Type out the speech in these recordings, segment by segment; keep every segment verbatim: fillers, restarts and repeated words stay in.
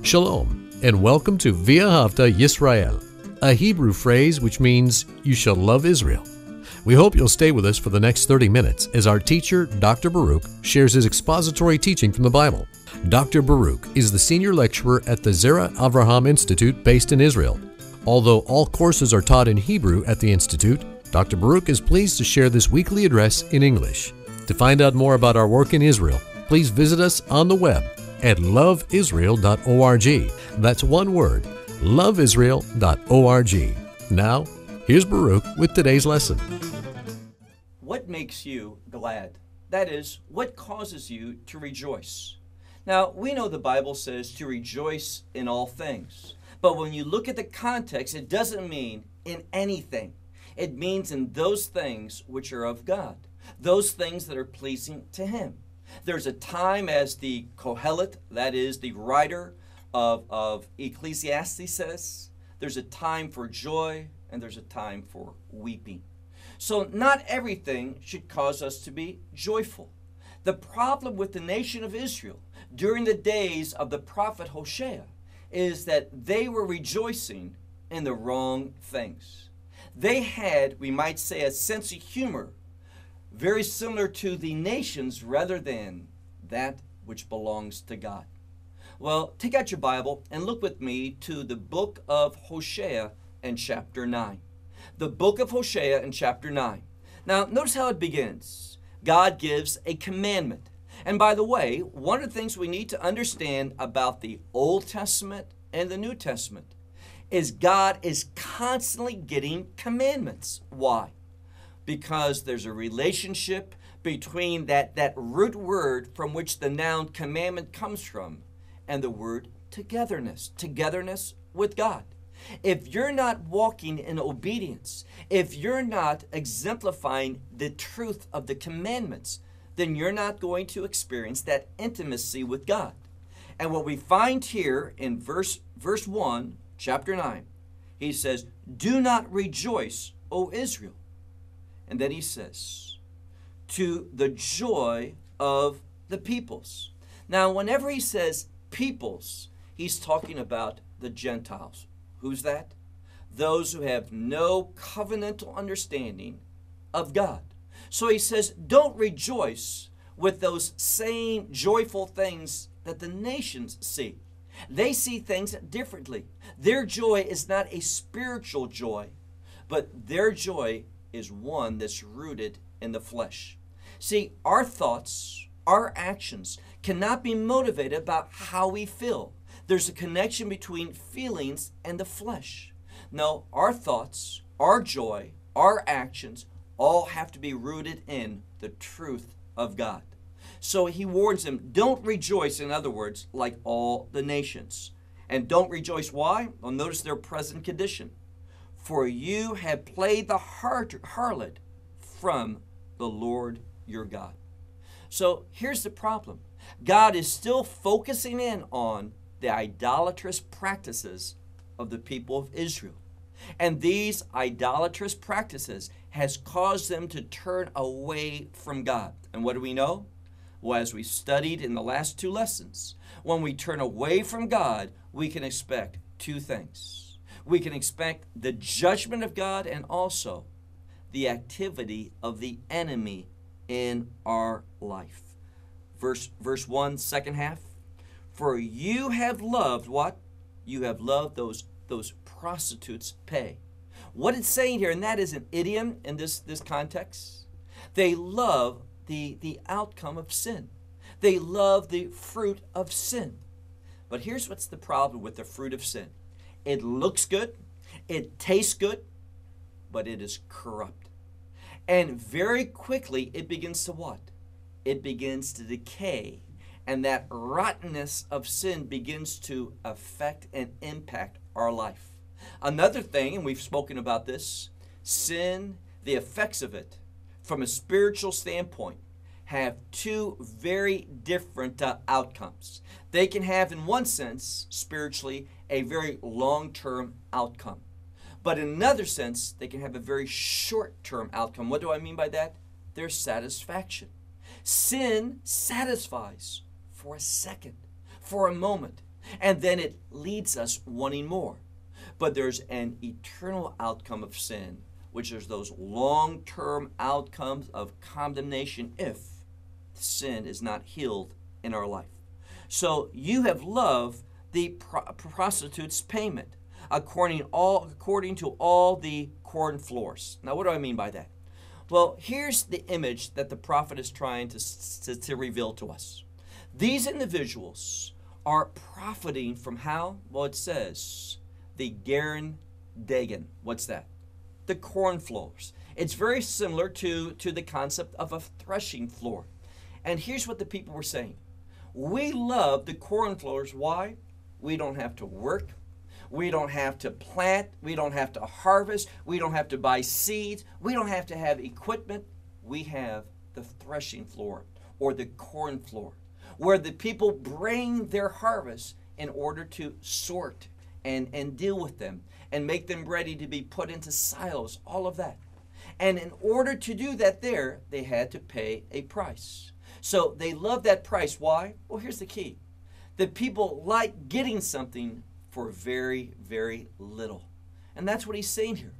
Shalom, and welcome to V'ahavta Yisrael, a Hebrew phrase which means, you shall love Israel. We hope you'll stay with us for the next thirty minutes as our teacher, Doctor Baruch, shares his expository teaching from the Bible. Doctor Baruch is the senior lecturer at the Zera Avraham Institute based in Israel. Although all courses are taught in Hebrew at the Institute, Doctor Baruch is pleased to share this weekly address in English. To find out more about our work in Israel, please visit us on the web at love israel dot org. That's one word, love israel dot org. Now, here's Baruch with today's lesson. What makes you glad? That is, what causes you to rejoice? Now, we know the Bible says to rejoice in all things. But when you look at the context, it doesn't mean in anything. It means in those things which are of God, those things that are pleasing to Him. There's a time, as the Kohelet, that is the writer of, of Ecclesiastes says, there's a time for joy and there's a time for weeping. So not everything should cause us to be joyful. The problem with the nation of Israel during the days of the prophet Hosea is that they were rejoicing in the wrong things. They had, we might say, a sense of humor very similar to the nations rather than that which belongs to God. Well, take out your Bible and look with me to the book of Hosea and chapter nine. The book of Hosea in chapter nine. Now, notice how it begins. God gives a commandment. And by the way, one of the things we need to understand about the Old Testament and the New Testament is God is constantly getting commandments. Why? Because there's a relationship between that, that root word from which the noun commandment comes from and the word togetherness, togetherness with God. If you're not walking in obedience, if you're not exemplifying the truth of the commandments, then you're not going to experience that intimacy with God. And what we find here in verse, verse one, chapter nine, he says, "Do not rejoice, O Israel." And then he says, "to the joy of the peoples." Now, whenever he says peoples, he's talking about the Gentiles. Who's that? Those who have no covenantal understanding of God. So he says, don't rejoice with those same joyful things that the nations see. They see things differently. Their joy is not a spiritual joy, but their joy is one that's rooted in the flesh. See, our thoughts, our actions cannot be motivated about how we feel. There's a connection between feelings and the flesh. No, our thoughts, our joy, our actions all have to be rooted in the truth of God. So he warns them, don't rejoice, in other words, like all the nations. And don't rejoice, why? Well, notice their present condition. For you have played the harlot from the Lord your God. So here's the problem. God is still focusing in on the idolatrous practices of the people of Israel. And these idolatrous practices has caused them to turn away from God. And what do we know? Well, as we studied in the last two lessons, when we turn away from God, we can expect two things. We can expect the judgment of God and also the activity of the enemy in our life. Verse, verse one, second half. For you have loved what? You have loved those, those prostitutes' pay. What it's saying here, and that is an idiom in this, this context, they love the, the outcome of sin. They love the fruit of sin. But here's what's the problem with the fruit of sin. It looks good, it tastes good, but it is corrupt. And very quickly it begins to what? It begins to decay. And that rottenness of sin begins to affect and impact our life. Another thing, and we've spoken about this, sin, the effects of it, from a spiritual standpoint, have two very different uh, outcomes. They can have, in one sense, spiritually, a very long-term outcome. But in another sense, they can have a very short-term outcome. What do I mean by that? Their satisfaction. Sin satisfies for a second, for a moment. and then it leads us wanting more. But there's an eternal outcome of sin, which is those long-term outcomes of condemnation if sin is not healed in our life. So you have loved the pro- prostitute's payment according all according to all the corn floors. Now, what do I mean by that? Well, here's the image that the prophet is trying to, to, to reveal to us. These individuals are profiting from how? Well, it says the Garen Dagon. What's that? The corn floors. It's very similar to, to the concept of a threshing floor. And here's what the people were saying. We love the corn floors. Why? We don't have to work. We don't have to plant. We don't have to harvest. We don't have to buy seeds. We don't have to have equipment. We have the threshing floor or the corn floor where the people bring their harvest in order to sort and, and deal with them and make them ready to be put into silos, all of that. And in order to do that there, they had to pay a price. So they love that price. Why? Well, here's the key. The people like getting something for very, very little. And that's what he's saying here.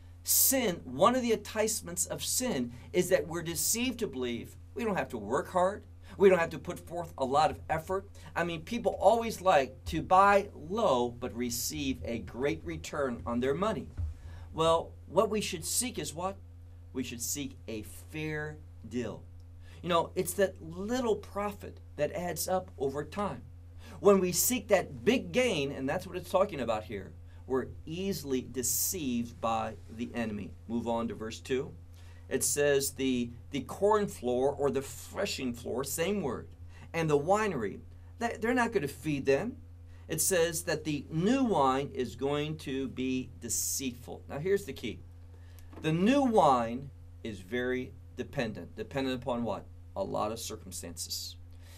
Sin, one of the enticements of sin is that we're deceived to believe we don't have to work hard. We don't have to put forth a lot of effort. I mean, people always like to buy low but receive a great return on their money. Well, what we should seek is what? We should seek a fair deal. You know, it's that little profit that adds up over time. When we seek that big gain, and that's what it's talking about here, we're easily deceived by the enemy. Move on to verse two. It says the, the corn floor or the threshing floor, same word, and the winery, they're not going to feed them. It says that the new wine is going to be deceitful. Now here's the key. The new wine is very dependent. Dependent upon what? A lot of circumstances.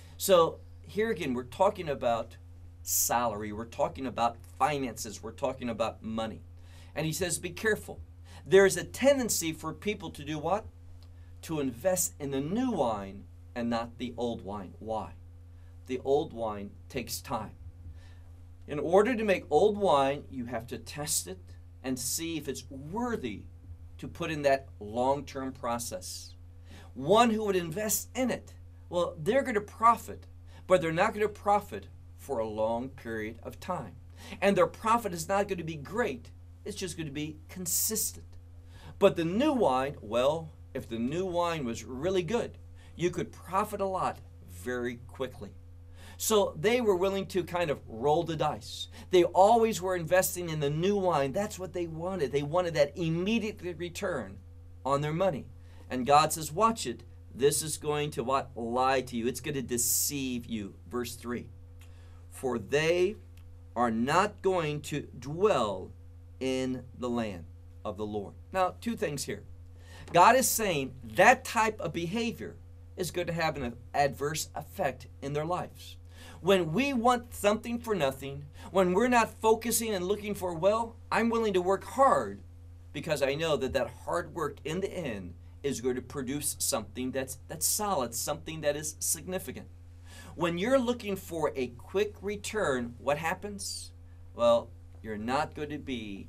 So here again, we're talking about salary. We're talking about finances. We're talking about money. And he says, be careful. There's a tendency for people to do what? To invest in the new wine and not the old wine. Why? The old wine takes time. In order to make old wine, you have to test it and see if it's worthy to put in that long-term process. One who would invest in it, well, they're going to profit, but they're not going to profit for a long period of time. And their profit is not going to be great. It's just going to be consistent. But the new wine, well, if the new wine was really good, you could profit a lot very quickly. So they were willing to kind of roll the dice. They always were investing in the new wine. That's what they wanted. They wanted that immediate return on their money. And God says, watch it. This is going to what? Lie to you. It's going to deceive you. Verse three. For they are not going to dwell in the land of the Lord. Now, two things here. God is saying that type of behavior is going to have an adverse effect in their lives. When we want something for nothing, when we're not focusing and looking for, well, I'm willing to work hard because I know that that hard work in the end is going to produce something that's, that's solid, something that is significant. When you're looking for a quick return, what happens? Well, you're not going to be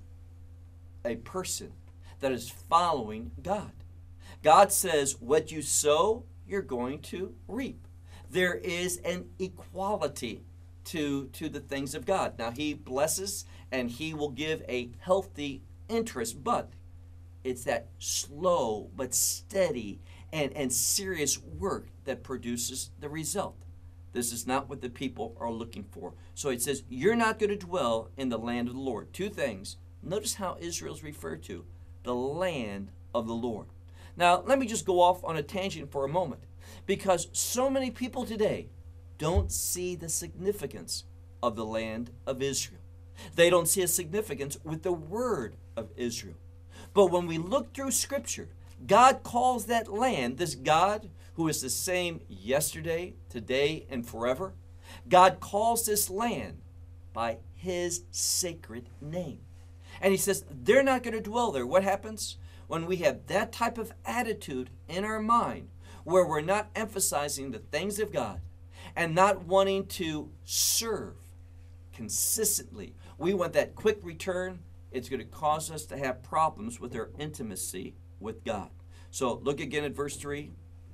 a person that is following God. God says, what you sow, you're going to reap. There is an equality to, to the things of God. Now, He blesses and He will give a healthy interest, but it's that slow but steady and, and serious work that produces the result. This is not what the people are looking for. So it says, you're not going to dwell in the land of the Lord. Two things. Notice how Israel is referred to, the land of the Lord. Now, let me just go off on a tangent for a moment, because so many people today don't see the significance of the land of Israel. They don't see a significance with the word of Israel. But when we look through Scripture, God calls that land, this God who is the same yesterday, today, and forever, God calls this land by His sacred name. And He says, they're not going to dwell there. What happens? When we have that type of attitude in our mind, where we're not emphasizing the things of God and not wanting to serve consistently. We want that quick return. It's going to cause us to have problems with our intimacy with God. So look again at verse three.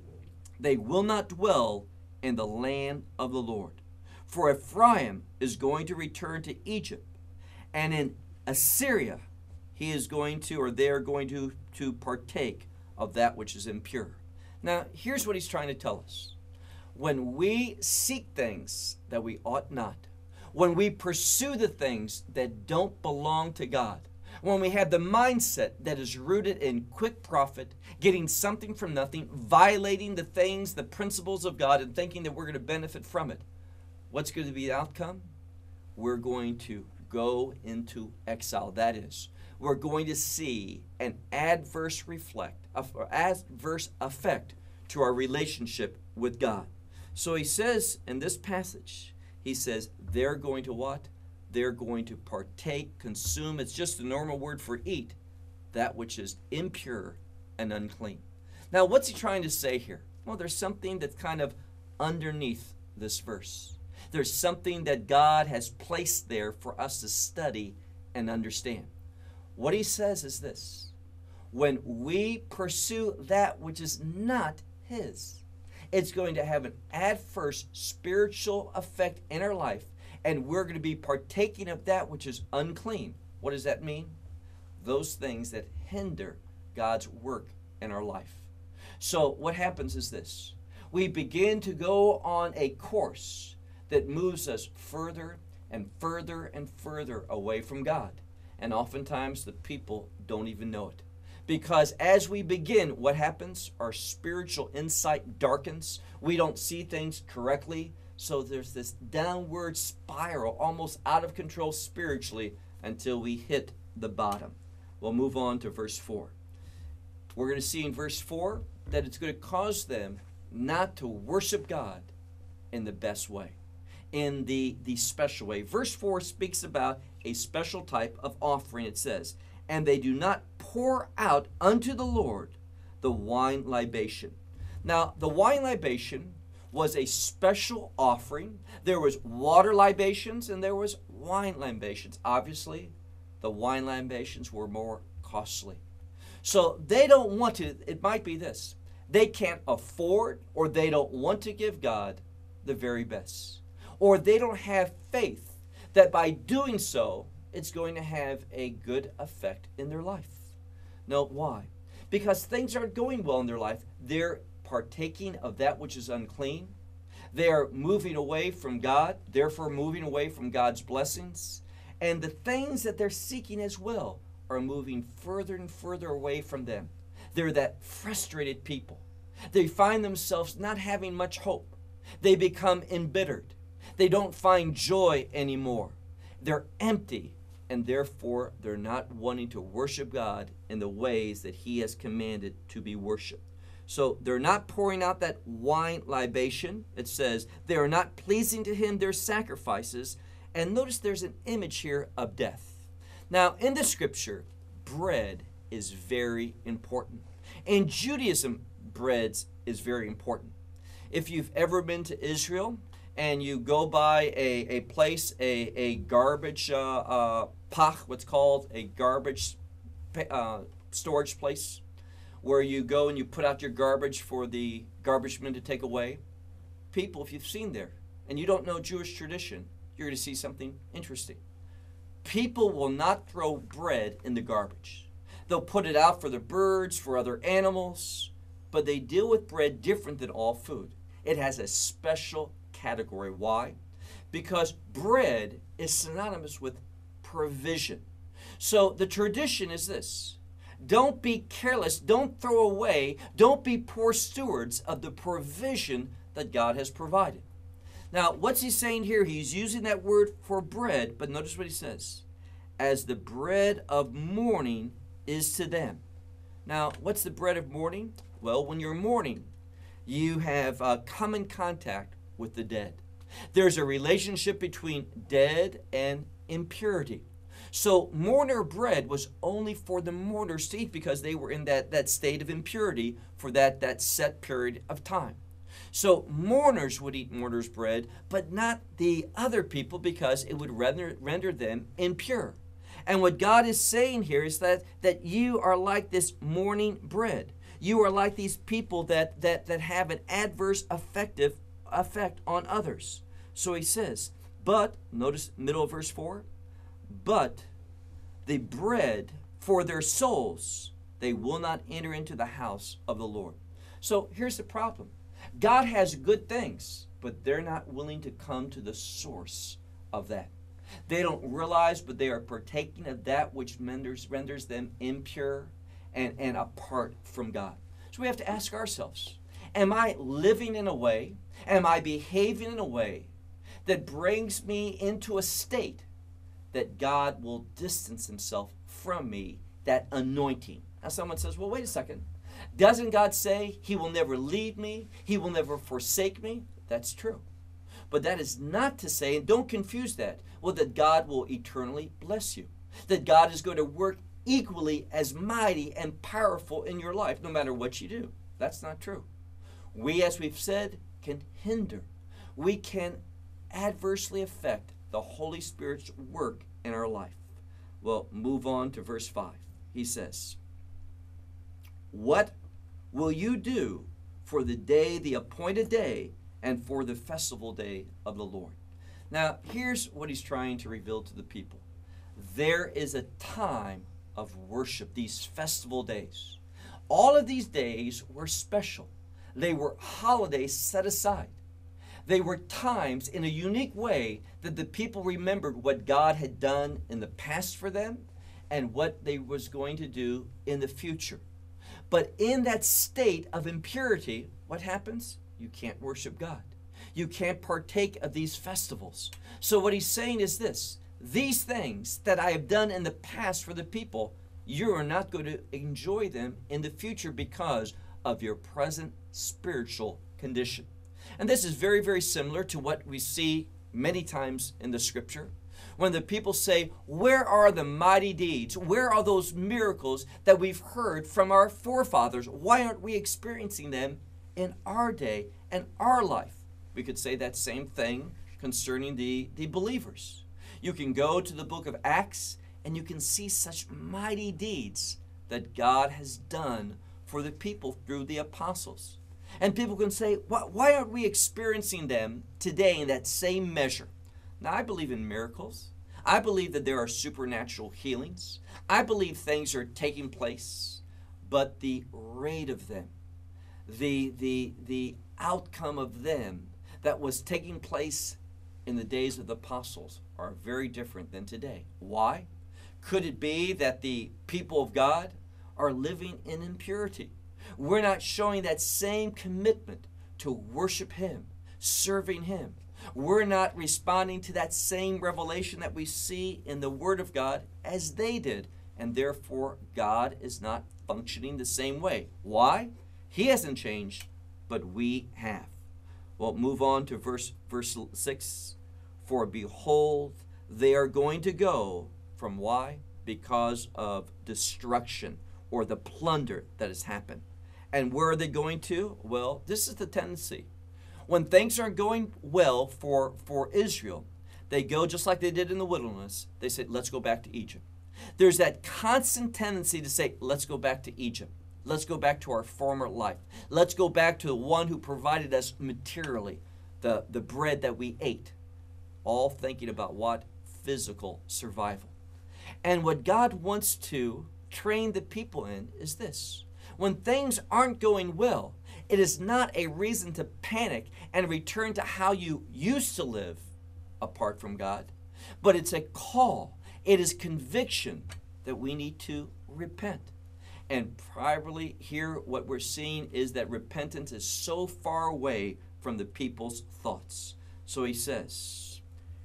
They will not dwell in the land of the Lord. For Ephraim is going to return to Egypt, and in Assyria he is going to, or they are going to, to partake of that which is impure. Now, here's what he's trying to tell us. When we seek things that we ought not, when we pursue the things that don't belong to God, when we have the mindset that is rooted in quick profit, getting something from nothing, violating the things, the principles of God, and thinking that we're going to benefit from it, what's going to be the outcome? We're going to go into exile. That is, we're going to see an adverse reflect, adverse effect to our relationship with God. So he says in this passage, he says, they're going to what? They're going to partake, consume. It's just the normal word for eat, that which is impure and unclean. Now, what's he trying to say here? Well, there's something that's kind of underneath this verse. There's something that God has placed there for us to study and understand. What he says is this: when we pursue that which is not his, it's going to have an adverse spiritual effect in our life, and we're going to be partaking of that which is unclean. What does that mean? Those things that hinder God's work in our life. So what happens is this: we begin to go on a course that moves us further and further and further away from God. And oftentimes the people don't even know it. Because as we begin, what happens? Our spiritual insight darkens. We don't see things correctly. So there's this downward spiral, almost out of control spiritually, until we hit the bottom. We'll move on to verse four. We're going to see in verse four that it's going to cause them not to worship God in the best way, in the, the special way. Verse four speaks about a special type of offering. It says, and they do not pour out unto the Lord the wine libation. Now, the wine libation was a special offering. There was water libations and there was wine libations. Obviously, the wine libations were more costly. So they don't want to, it might be this, they can't afford, or they don't want to give God the very best. Or they don't have faith that by doing so, it's going to have a good effect in their life. No, why? Because things aren't going well in their life. They're partaking of that which is unclean. They are moving away from God, therefore moving away from God's blessings. And the things that they're seeking as well are moving further and further away from them. They're that frustrated people. They find themselves not having much hope. They become embittered. They don't find joy anymore. They're empty, and therefore they're not wanting to worship God in the ways that he has commanded to be worshiped. So they're not pouring out that wine libation. It says they are not pleasing to him their sacrifices. And notice there's an image here of death. Now, in the scripture, bread is very important. In Judaism, bread is very important. If you've ever been to Israel and you go by a, a place, a, a garbage uh, uh, pach, what's called a garbage uh, storage place, where you go and you put out your garbage for the garbage men to take away, people, if you've seen there, and you don't know Jewish tradition, you're going to see something interesting. People will not throw bread in the garbage. They'll put it out for the birds, for other animals, but they deal with bread different than all food. It has a special category. Why? Because bread is synonymous with provision. So the tradition is this: don't be careless, don't throw away, don't be poor stewards of the provision that God has provided. Now, what's he saying here? He's using that word for bread, but notice what he says: as the bread of mourning is to them. Now, what's the bread of mourning? Well, when you're mourning, you have uh, come in contact with the dead. There's a relationship between dead and impurity. So mourner bread was only for the mourners to eat because they were in that, that state of impurity for that, that set period of time. So mourners would eat mourners' bread, but not the other people, because it would render, render them impure. And what God is saying here is that, that you are like this mourning bread. You are like these people that, that, that have an adverse effective effect on others. So he says, but, notice middle of verse four, but the bread for their souls, they will not enter into the house of the Lord. So here's the problem. God has good things, but they're not willing to come to the source of that. They don't realize, but they are partaking of that which renders, renders them impure and, and apart from God. So we have to ask ourselves, am I living in a way, am I behaving in a way that brings me into a state that God will distance himself from me, that anointing? Now someone says, well, wait a second. Doesn't God say he will never leave me? He will never forsake me? That's true. But that is not to say, and don't confuse that, well, that God will eternally bless you. That God is going to work equally as mighty and powerful in your life, no matter what you do. That's not true. We, as we've said, can hinder. We can adversely affect the Holy Spirit's work in our life. Well, move on to verse five. He says, what will you do for the day, the appointed day, and for the festival day of the Lord? Now, here's what he's trying to reveal to the people. There is a time of worship, these festival days. All of these days were special. They were holidays set aside. They were times in a unique way that the people remembered what God had done in the past for them and what they was going to do in the future. But in that state of impurity, what happens? You can't worship God. You can't partake of these festivals. So what he's saying is this: these things that I have done in the past for the people, you are not going to enjoy them in the future because of your present spiritual condition. And this is very, very similar to what we see many times in the scripture. When the people say, where are the mighty deeds? Where are those miracles that we've heard from our forefathers? Why aren't we experiencing them in our day and our life? We could say that same thing concerning the, the believers. You can go to the book of Acts and you can see such mighty deeds that God has done for the people through the apostles. And people can say, why aren't we experiencing them today in that same measure? Now, I believe in miracles. I believe that there are supernatural healings. I believe things are taking place, but the rate of them, the, the, the outcome of them that was taking place in the days of the apostles are very different than today. Why? Could it be that the people of God are living in impurity? We're not showing that same commitment to worship him, serving him. We're not responding to that same revelation that we see in the Word of God as they did. And therefore, God is not functioning the same way. Why? He hasn't changed, but we have. Well, move on to verse, verse six. For behold, they are going to go from why? Because of destruction or the plunder that has happened. And where are they going to? Well, this is the tendency. When things aren't going well for, for Israel, they go just like they did in the wilderness. They say, let's go back to Egypt. There's that constant tendency to say, let's go back to Egypt. Let's go back to our former life. Let's go back to the one who provided us materially, the, the bread that we ate. All thinking about what? Physical survival. And what God wants to train the people in is this. When things aren't going well, it is not a reason to panic and return to how you used to live apart from God, but it's a call. It is conviction that we need to repent. And primarily here what we're seeing is that repentance is so far away from the people's thoughts. So he says,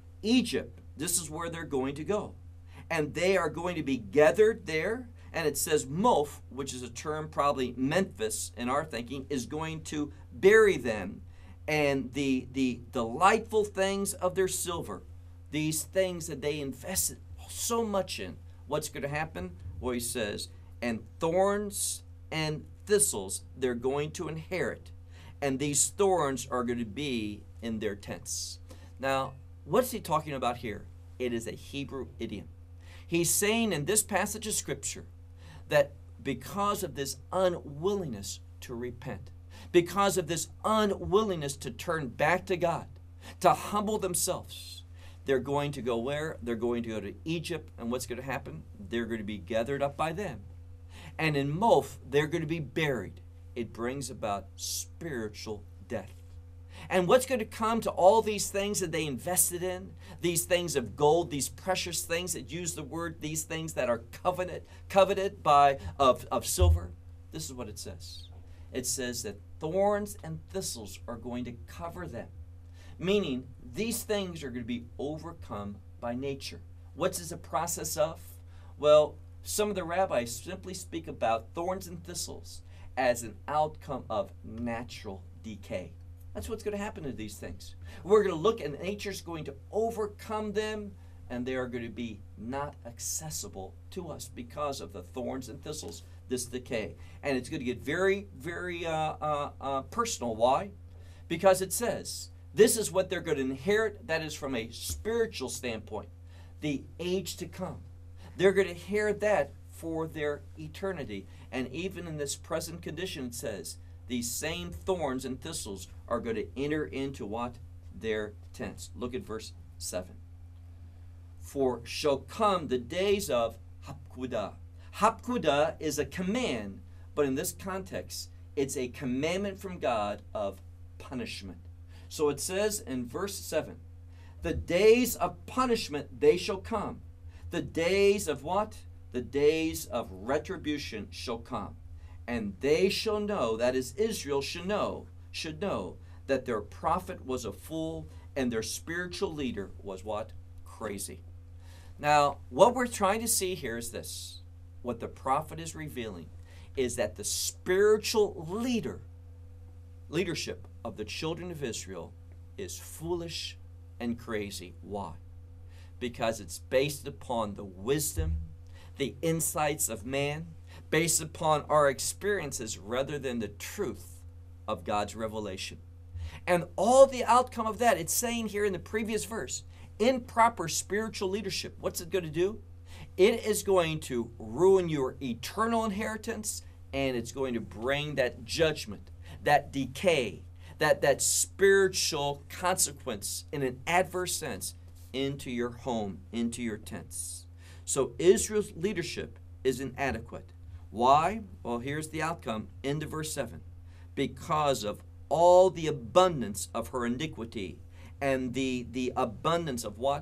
Egypt, this is where they're going to go. And they are going to be gathered there. And it says Moph, which is a term probably Memphis in our thinking, is going to bury them. And the, the delightful things of their silver, these things that they invested so much in, what's going to happen? Well, he says, and thorns and thistles they're going to inherit. and these thorns are going to be in their tents. Now, what's he talking about here? It is a Hebrew idiom. He's saying in this passage of Scripture that because of this unwillingness to repent, because of this unwillingness to turn back to God, to humble themselves, they're going to go where? They're going to go to Egypt, and what's going to happen? They're going to be gathered up by them. And in Mof, they're going to be buried. It brings about spiritual death. And what's going to come to all these things that they invested in, these things of gold, these precious things that use the word, these things that are coveted, coveted by of, of silver? This is what it says. It says that thorns and thistles are going to cover them, meaning these things are going to be overcome by nature. What's this a process of? Well, some of the rabbis simply speak about thorns and thistles as an outcome of natural decay. That's what's going to happen to these things. We're going to look, and nature's going to overcome them, and they are going to be not accessible to us because of the thorns and thistles, this decay. And it's going to get very, very uh, uh, uh, personal. Why? Because it says, this is what they're going to inherit. That is from a spiritual standpoint, the age to come. They're going to inherit that for their eternity. And even in this present condition, it says, these same thorns and thistles are going to enter into what? Their tents. Look at verse seven. For shall come the days of Hapkudah. Hapkudah is a command, but in this context, it's a commandment from God of punishment. So it says in verse seven, the days of punishment, they shall come. The days of what? The days of retribution shall come. And they shall know, that is Israel should know, should know that their prophet was a fool and their spiritual leader was what? Crazy. Now, what we're trying to see here is this. What the prophet is revealing is that the spiritual leader, leadership of the children of Israel is foolish and crazy. Why? Because it's based upon the wisdom, the insights of man, based upon our experiences rather than the truth of God's revelation. And all the outcome of that, it's saying here in the previous verse, improper spiritual leadership, what's it going to do? It is going to ruin your eternal inheritance, and it's going to bring that judgment, that decay, that, that spiritual consequence in an adverse sense into your home, into your tents. So Israel's leadership is inadequate. Why? Well, here's the outcome. End of verse seven. Because of all the abundance of her iniquity and the, the abundance of what?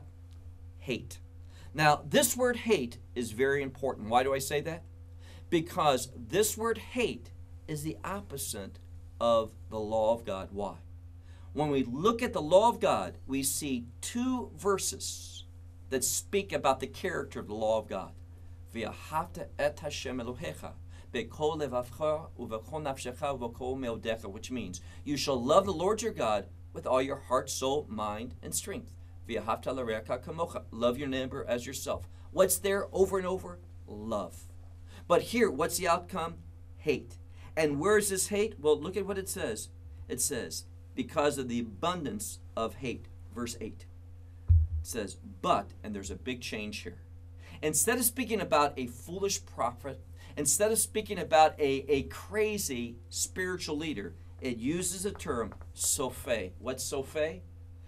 Hate. Now, this word hate is very important. Why do I say that? Because this word hate is the opposite of the law of God. Why? When we look at the law of God, we see two verses that speak about the character of the law of God. V'ahavta et Hashem Elohecha b'kol levavcha u'v'kol nafshecha u'v'kol meodecha, which means you shall love the Lord your God with all your heart, soul, mind, and strength. V'ahavta l'reacha kamocha, love your neighbor as yourself. What's there over and over? Love. But here, what's the outcome? Hate. And where is this hate? Well, look at what it says. It says, because of the abundance of hate. Verse eight. It says, but, and there's a big change here. Instead of speaking about a foolish prophet, instead of speaking about a, a crazy spiritual leader, it uses the term Sophe. What's Sophe?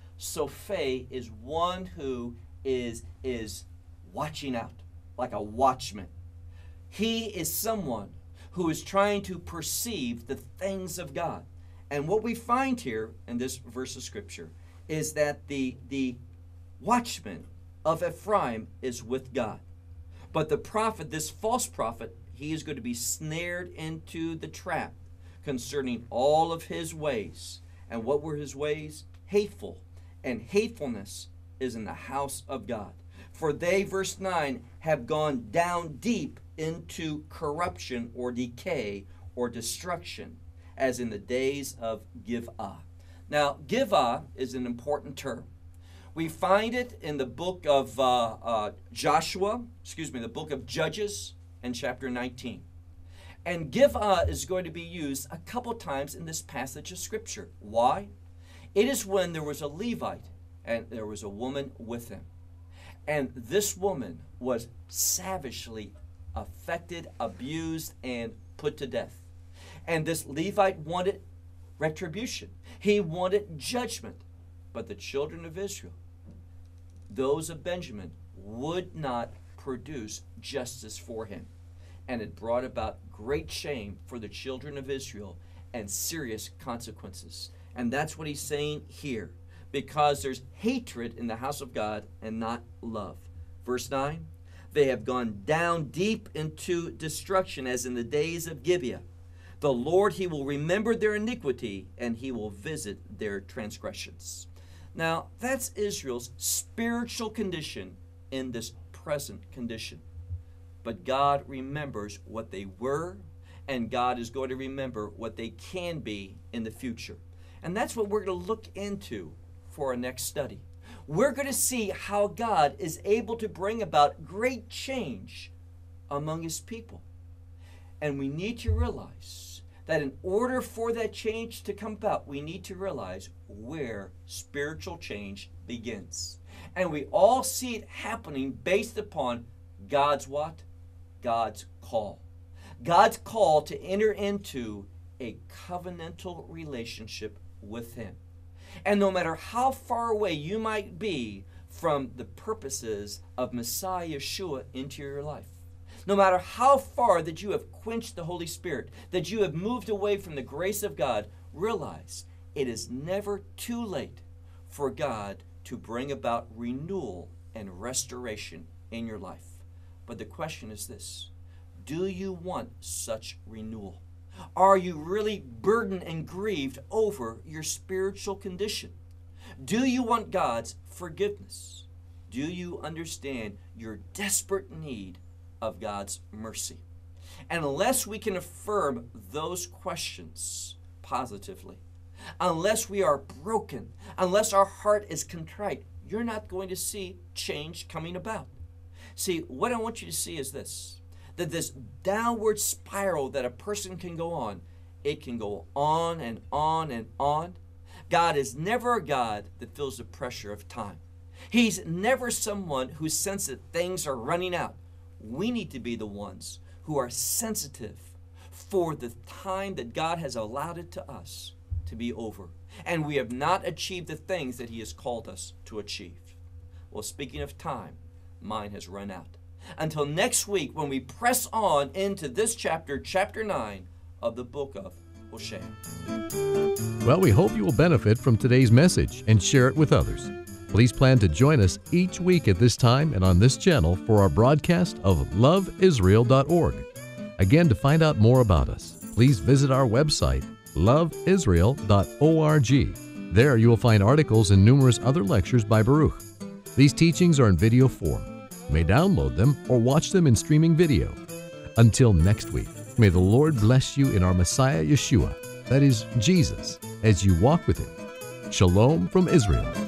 Sophe is one who is, is watching out, like a watchman. He is someone who is trying to perceive the things of God. And what we find here in this verse of Scripture is that the, the watchman of Ephraim is with God. But the prophet, this false prophet, he is going to be snared into the trap concerning all of his ways. And what were his ways? Hateful. And hatefulness is in the house of God. For they, verse nine, have gone down deep into corruption or decay or destruction, as in the days of Giv'ah. Now, Giv'ah is an important term. We find it in the book of uh, uh, Joshua, excuse me, the book of Judges in chapter nineteen. And Giv'ah is going to be used a couple times in this passage of Scripture. Why? It is when there was a Levite and there was a woman with him. And this woman was savagely affected, abused, and put to death. And this Levite wanted retribution. He wanted judgment. But the children of Israel, those of Benjamin, would not produce justice for him. And it brought about great shame for the children of Israel and serious consequences. And that's what he's saying here, because there's hatred in the house of God and not love. Verse nine, they have gone down deep into destruction as in the days of Gibeah. The Lord, he will remember their iniquity and he will visit their transgressions. Now, that's Israel's spiritual condition in this present condition. But God remembers what they were, and God is going to remember what they can be in the future. And that's what we're going to look into for our next study. We're going to see how God is able to bring about great change among his people. And we need to realize that in order for that change to come about, we need to realize where spiritual change begins. And we all see it happening based upon God's what? God's call. God's call to enter into a covenantal relationship with him. And no matter how far away you might be from the purposes of Messiah Yeshua into your life, no matter how far that you have quenched the Holy Spirit, that you have moved away from the grace of God, realize it is never too late for God to bring about renewal and restoration in your life. But the question is this: do you want such renewal? Are you really burdened and grieved over your spiritual condition? Do you want God's forgiveness? Do you understand your desperate need of God's mercy? And unless we can affirm those questions positively, unless we are broken, unless our heart is contrite, you're not going to see change coming about. See, what I want you to see is this, that this downward spiral that a person can go on, it can go on and on and on. God is never a God that feels the pressure of time. He's never someone who senses that things are running out. We need to be the ones who are sensitive for the time that God has allowed it to us to be over. And we have not achieved the things that he has called us to achieve. Well, speaking of time, mine has run out. Until next week when we press on into this chapter, chapter nine of the book of Hosea. Well, we hope you will benefit from today's message and share it with others. Please plan to join us each week at this time and on this channel for our broadcast of love israel dot org. Again, to find out more about us, please visit our website, love israel dot org. There you will find articles and numerous other lectures by Baruch. These teachings are in video form. You may download them or watch them in streaming video. Until next week, may the Lord bless you in our Messiah Yeshua, that is Jesus, as you walk with him. Shalom from Israel.